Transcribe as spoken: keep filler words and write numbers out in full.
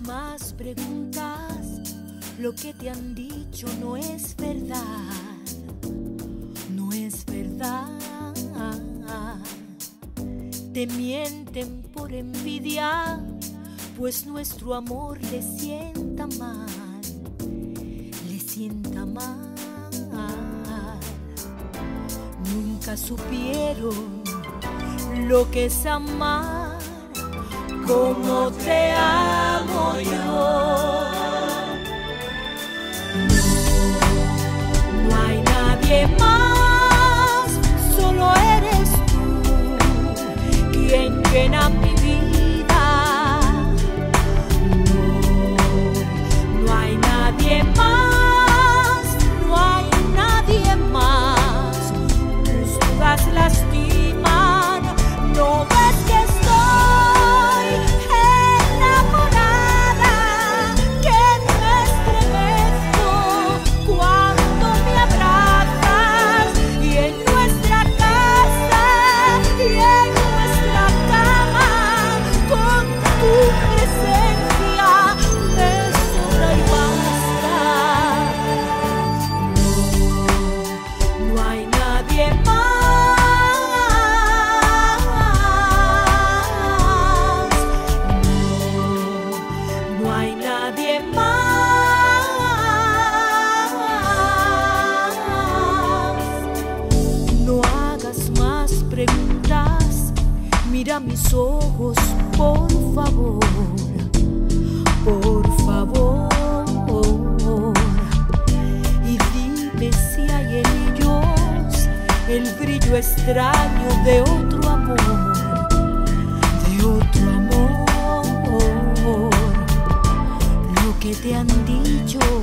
más preguntas, lo que te han dicho no es verdad, no es verdad. Te mienten por envidia, pues nuestro amor le sienta mal, le sienta mal. Nunca supieron lo que es amar, como te amo yo. No, no hay nadie más, solo eres tú quien llena mi vida. No, no hay nadie más, no hay nadie más. Tus dudas lastiman, no ves que estoy enamorada, que me estremezco cuando me abrazas, y en nuestra casa y en nuestra cama, con tu presencia me sobra y basta. No, no hay nadie más. No hay nadie más. No hagas más preguntas, mira mis ojos, por favor, por favor, y dime si hay en ellos el brillo extraño de otro amor, de otro amor. Lo que te han dicho